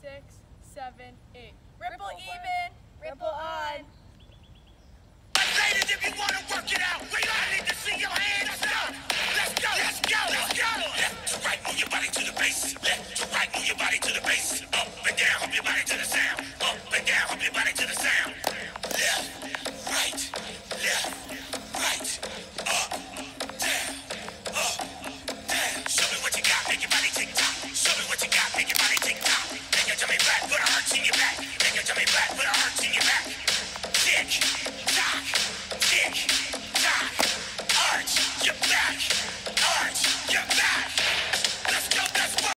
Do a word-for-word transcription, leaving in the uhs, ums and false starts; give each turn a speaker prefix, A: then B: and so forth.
A: six, seven, eight. Ripple even, ripple on.
B: Ladies, if you want to work it out, we got it.